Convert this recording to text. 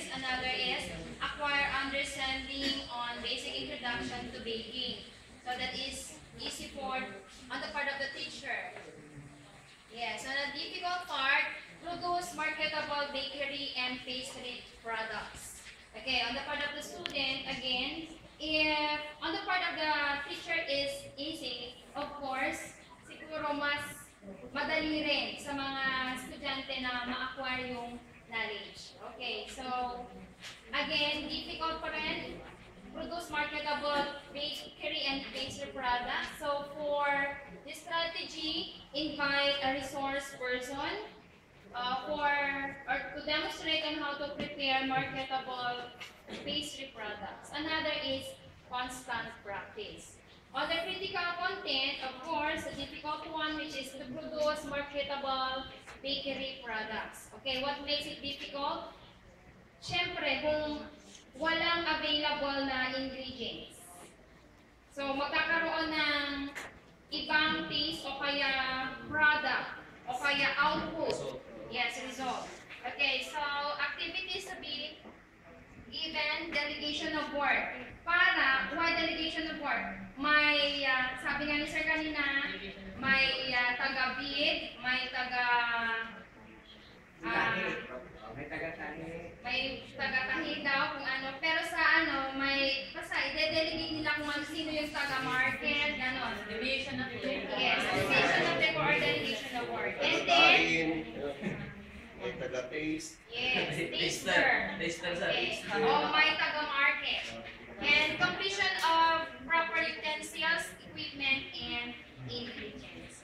Another is acquire understanding on basic introduction to baking. So that is easy for on the part of the teacher. Yes, so the difficult part, produce marketable bakery and pastry products. Okay, on the part of the student, again, if on the part of the teacher is easy, of course, siguro mas madali rin sa mga estudyante na ma-acquire yung knowledge. Okay, so again, difficult pa rin, produce marketable bakery and pastry products. So for this strategy, invite a resource person to demonstrate on how to prepare marketable pastry products. Another is constant practice. On the critical content, of course, the difficult one, which is to produce marketable bakery products. Okay, what makes it difficult? Siyempre, kung walang available na ingredients. So, magkakaroon ng ibang taste o kaya product o kaya output. Yes, result. Okay, so activities to be given delegation of work. Para, why delegation of work? May, sabi nga ni Sir kanina, may taga-bid, may taga-tahi daw kung ano. Pero sa ano, may, basta i-delegate nila kung ano, sino yung taga-market, gano'n. Deviation of labor. Yes, delegation of labor or delegation of work. And then, may taga-taste. yes, taster. Taster sa Okay. taste. O may taga-market. And completion of proper utensils, equipment, and ingredients.